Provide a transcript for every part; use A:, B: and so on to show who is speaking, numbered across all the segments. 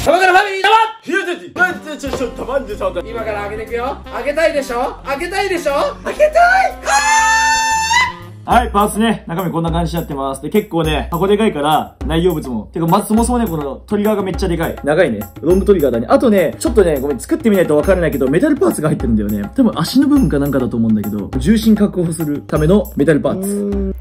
A: 玉からファミリー玉。
B: ひろてちょっと待ってさ、
A: 今から開けていくよ。開けたいでしょ。開けたいでしょ。開けたい。
B: はい、パーツね、中身こんな感じになってます。で、結構ね、箱でかいから、内容物も。てか、まずそもそもね、このトリガーがめっちゃでかい。長いね。ロングトリガーだね。あとね、ちょっとね、ごめん、作ってみないとわからないけど、メタルパーツが入ってるんだよね。多分足の部分かなんかだと思うんだけど、重心確保するためのメタルパーツ。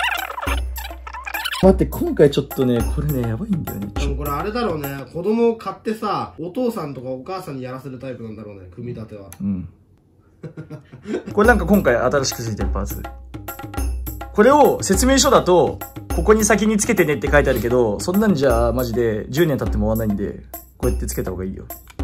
B: 待って、今回ちょっとね、これね、やばいんだよね。
C: これあれだろうね。子供を買ってさ、お父さんとかお母さんにやらせるタイプなんだろうね。組み立ては。
B: うん。これなんか今回新しくついてるパーツ。これを説明書だと、ここに先につけてねって書いてあるけど、そんなんじゃマジで10年経っても終わんないんで、こうやってつけた方がいいよ。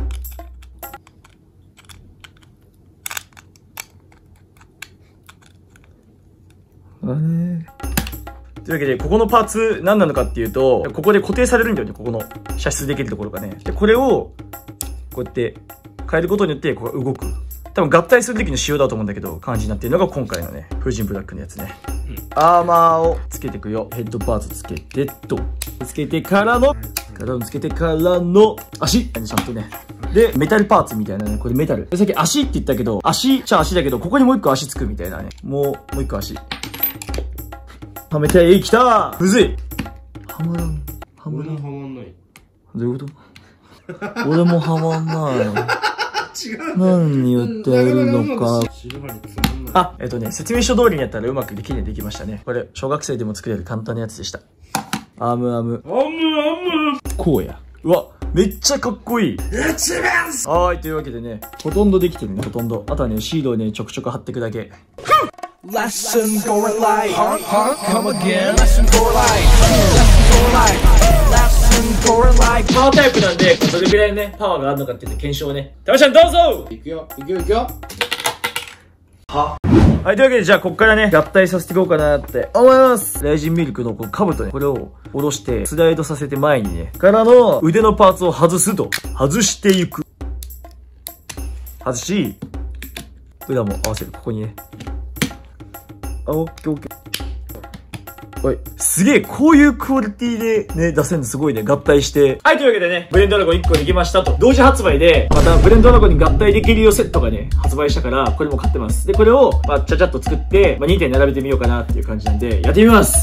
B: というわけで、ここのパーツ何なのかっていうと、ここで固定されるんだよね、ここの射出できるところがね。で、これを、こうやって変えることによって、ここが動く。多分合体する時の仕様だと思うんだけど、感じになってるのが今回のね、風神ブラックのやつね。アーマーをつけていくよ。ヘッドパーツつけてと。つけてからの、つけてからの、足ちゃんとね。で、メタルパーツみたいなね、これメタル。で、さっき足って言ったけど、足っちゃ足だけど、ここにもう一個足つくみたいなね。もう一個足。はめて、きたーむずいはまらん。はまらん。
C: はまんない。
B: どういうこと俺もはまんない。
C: 違う。
B: 何言ってるのか。あ、説明書通りにやったらうまく綺麗にできましたね。これ、小学生でも作れる簡単なやつでした。アムアム。こうや。うわ、めっちゃかっこいい。はい、というわけでね、ほとんどできてるね、ほとんど。あとはね、シードをね、ちょくちょく貼っていくだけ。
D: Lesson going live. Come again. Lesson going live. Lesson going live. Lesson going live.
B: パワータイプなんで、どれぐらいね、パワーがあるのかっていう検証をね。たまちゃんどうぞ
C: いくよ、いくよ、いくよ。
B: はい、というわけで、じゃあ、こっからね、合体させていこうかなって思います。雷神ミルクのこの兜ね、これを下ろして、スライドさせて前にね、からの腕のパーツを外すと。外していく。外し、裏も合わせる。ここにね。あ、オッケーオッケー。はい。すげえ、こういうクオリティでね、出せるのすごいね、合体して。はい、というわけでね、ブレンドラゴン1個できましたと。同時発売で、またブレンドラゴンに合体できるよセットがね、発売したから、これも買ってます。で、これを、ちゃちゃっと作って、2点並べてみようかなっていう感じなんで、やってみます。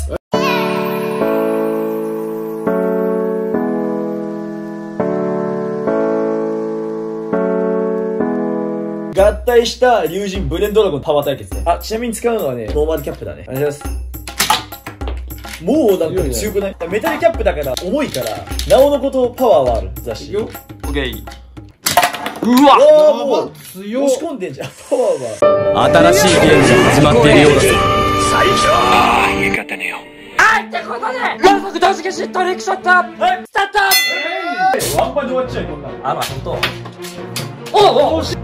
B: 合体した竜神ブレンドラゴンパワー対決ね。あ、ちなみに使うのはね、ノーマルキャップだね。お願いします。もうなんか強くない？メタルキャップだから重いから、なおのことパワーはある。雑誌。オッケー。うわもう強押し込んでんじゃん。パワーは。新しいゲームが始まっているようだぜ。最強ああ、よかったねよ。
A: はい、ってことで、連続同時消しトリックショットスタート。
B: ワンパンで終わっちゃうこんなの。あ、まあ、ほんと。惜しい。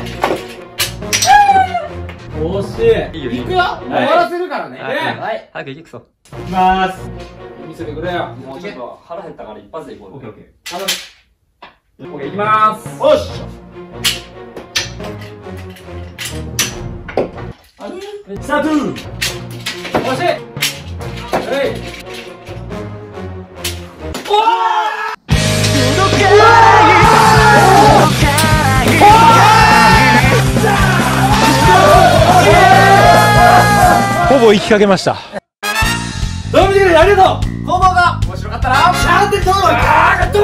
B: 惜しい。いいよ、いくよ。終わらせるからね。はい。早く行くぞ。いきまーす。
A: 見せてくれよ。もうちょっと腹減ったから一発でいこう。オッケーオッケー。オッケー、いきまーす。
B: よし。スタート。
A: 惜しい。はい。お
E: ほぼ行きかけました。
B: どうも見てくれてありがとう。
A: この動画面白かったらチャンネル登録